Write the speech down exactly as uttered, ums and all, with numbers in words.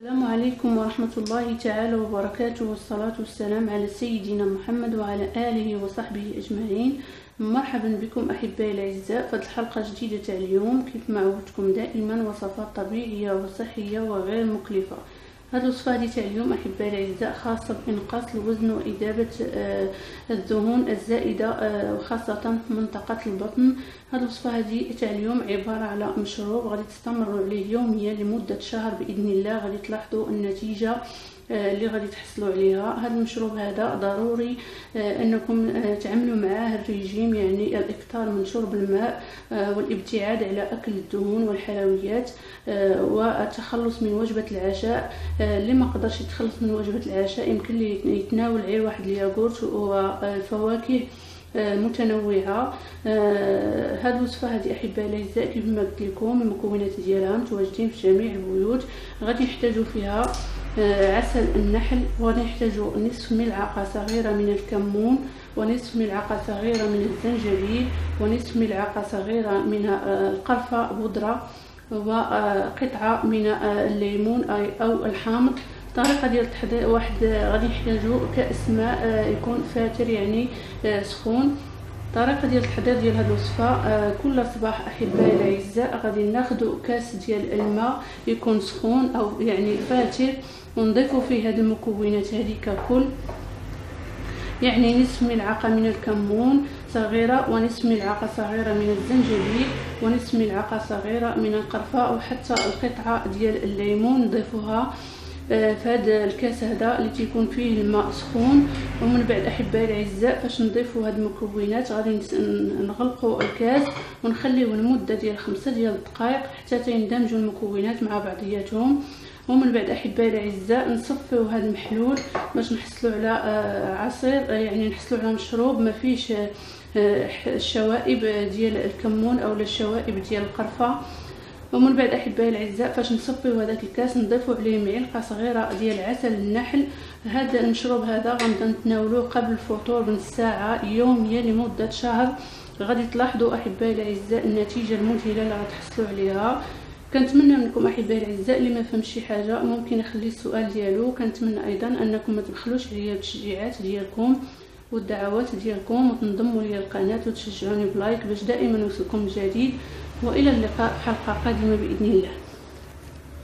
السلام عليكم ورحمة الله تعالى وبركاته، والصلاة والسلام على سيدنا محمد وعلى آله وصحبه أجمعين. مرحبا بكم أحبائي الأعزاء في الحلقة الجديدة تاع اليوم. كيف ما عودتكم دائما وصفات طبيعية وصحية وغير مكلفة. هذه الوصفة هذه تاع اليوم أحبائي الأعزاء خاصة بإنقاص الوزن وإذابة الدهون الزائدة وخاصة في منطقة البطن. هذه الوصفة هذه تاع اليوم عبارة على مشروب غادي تستمروا عليه يوميا لمدة شهر بإذن الله. غادي تلاحظوا النتيجة اللي غادي تحصلوا عليها. هذا المشروب هذا ضروري انكم تعملوا معاه الريجيم، يعني الاكثار من شرب الماء والابتعاد على اكل الدهون والحلويات والتخلص من وجبه العشاء. اللي ما قدرش يتخلص من وجبه العشاء يمكن ليه يتناول غير واحد الياغورت والفواكه متنوعه. هذه الوصفه هذه احبائي الاعزاء كيف ما قلت لكم المكونات ديالها متواجدين في جميع البيوت. غادي نحتاجوا فيها عسل النحل، وغادي نحتاجوا نصف ملعقه صغيره من الكمون، ونصف ملعقه صغيره من الزنجبيل، ونصف ملعقه صغيره من القرفه بودره، وقطعه من الليمون او الحامض. الطريقه ديال التحضير واحد غادي نحتاجوا كاس ماء يكون فاتر يعني سخون. الطريقه ديال التحضير ديال هذه الوصفه كل صباح احبائي الاعزاء غادي ناخذ كاس ديال الماء يكون سخون او يعني فاتر، ونضيفوا فيه هذه المكونات هذه ككل، يعني نصف ملعقه من الكمون صغيره، ونصف ملعقه صغيره من الزنجبيل، ونصف ملعقه صغيره من القرفه، وحتى القطعه ديال الليمون نضيفوها في هذا الكاس هذا اللي تيكون فيه الماء سخون. ومن بعد احبائي الاعزاء فاش نضيفوا هاد المكونات غادي نغلقوا الكاس ونخليوه لمده ديال خمسة ديال الدقائق حتى تندمجوا المكونات مع بعضياتهم. ومن بعد احبائي الاعزاء نصفيو هذا المحلول باش نحصلوا على عصير، يعني نحصلوا على مشروب ما فيش الشوائب ديال الكمون او الشوائب ديال القرفه. ومن بعد احبائي الاعزاء فاش نصفيو هذاك الكاس نضيفوا عليه معلقه صغيره ديال عسل النحل. هذا المشروب هذا غنبدا نتناولوه قبل الفطور بنص ساعه يوميا لمده شهر. غادي تلاحظوا احبائي الاعزاء النتيجه المذهله اللي غتحصلوا عليها. كنتمنى منكم احبائي الاعزاء اللي ما فهمش شي حاجه ممكن يخلي السؤال ديالو. كنتمنى ايضا انكم ما تبخلوش عليا بالتشجيعات ديالكم والدعوات ديالكم، وتنضموا لي القناه وتشجعوني بلايك باش دائما يوصلكم الجديد. والى اللقاء في حلقه قادمه باذن الله.